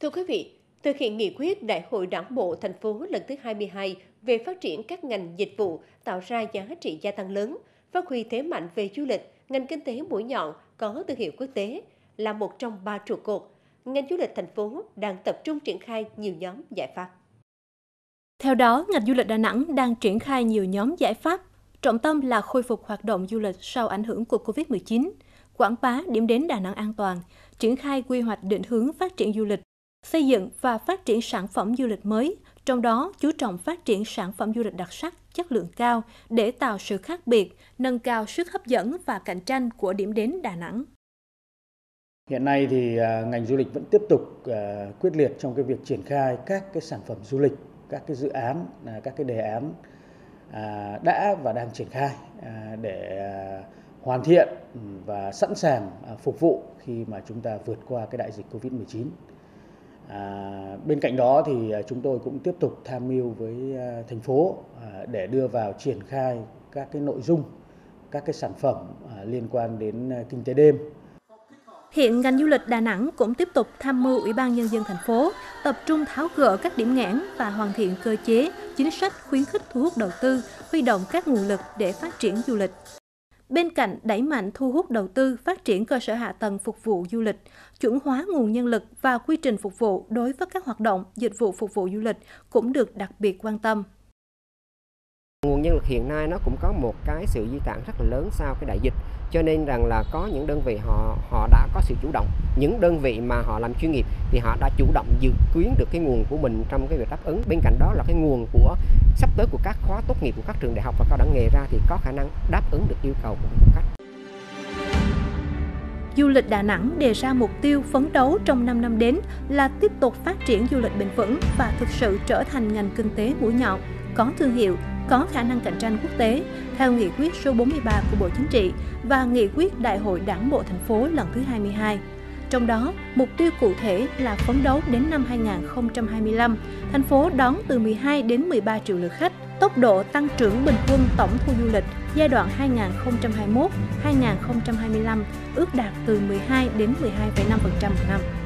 Thưa quý vị, thực hiện nghị quyết Đại hội Đảng bộ thành phố lần thứ 22 về phát triển các ngành dịch vụ tạo ra giá trị gia tăng lớn, phát huy thế mạnh về du lịch, ngành kinh tế mũi nhọn có thương hiệu quốc tế là một trong ba trụ cột. Ngành du lịch thành phố đang tập trung triển khai nhiều nhóm giải pháp. Theo đó, ngành du lịch Đà Nẵng đang triển khai nhiều nhóm giải pháp, trọng tâm là khôi phục hoạt động du lịch sau ảnh hưởng của Covid-19, quảng bá điểm đến Đà Nẵng an toàn, triển khai quy hoạch định hướng phát triển du lịch, xây dựng và phát triển sản phẩm du lịch mới, trong đó chú trọng phát triển sản phẩm du lịch đặc sắc, chất lượng cao để tạo sự khác biệt, nâng cao sức hấp dẫn và cạnh tranh của điểm đến Đà Nẵng. Hiện nay thì ngành du lịch vẫn tiếp tục quyết liệt trong cái việc triển khai các cái sản phẩm du lịch, các cái dự án, các cái đề án đã và đang triển khai để hoàn thiện và sẵn sàng phục vụ khi mà chúng ta vượt qua cái đại dịch Covid-19. Bên cạnh đó thì chúng tôi cũng tiếp tục tham mưu với thành phố để đưa vào triển khai các cái nội dung, các cái sản phẩm liên quan đến kinh tế đêm. Hiện ngành du lịch Đà Nẵng cũng tiếp tục tham mưu Ủy ban Nhân dân thành phố tập trung tháo gỡ các điểm nghẽn và hoàn thiện cơ chế, chính sách khuyến khích thu hút đầu tư, huy động các nguồn lực để phát triển du lịch. Bên cạnh đẩy mạnh thu hút đầu tư, phát triển cơ sở hạ tầng phục vụ du lịch, chuẩn hóa nguồn nhân lực và quy trình phục vụ đối với các hoạt động, dịch vụ phục vụ du lịch cũng được đặc biệt quan tâm. Nguồn nhân lực hiện nay nó cũng có một cái sự di tản rất là lớn sau cái đại dịch, cho nên rằng là có những đơn vị họ đã có sự chủ động, những đơn vị mà họ làm chuyên nghiệp thì họ đã chủ động dự kiến được cái nguồn của mình trong cái việc đáp ứng. Bên cạnh đó là cái nguồn của sắp tới của các khóa tốt nghiệp của các trường đại học và cao đẳng nghề ra thì có khả năng đáp ứng được yêu cầu của du khách. Du lịch Đà Nẵng đề ra mục tiêu phấn đấu trong 5 năm đến là tiếp tục phát triển du lịch bền vững và thực sự trở thành ngành kinh tế mũi nhọn, có thương hiệu, có khả năng cạnh tranh quốc tế, theo nghị quyết số 43 của Bộ Chính trị và nghị quyết Đại hội Đảng bộ thành phố lần thứ 22. Trong đó, mục tiêu cụ thể là phấn đấu đến năm 2025, thành phố đón từ 12 đến 13 triệu lượt khách, tốc độ tăng trưởng bình quân tổng thu du lịch giai đoạn 2021-2025 ước đạt từ 12 đến 12,5% một năm.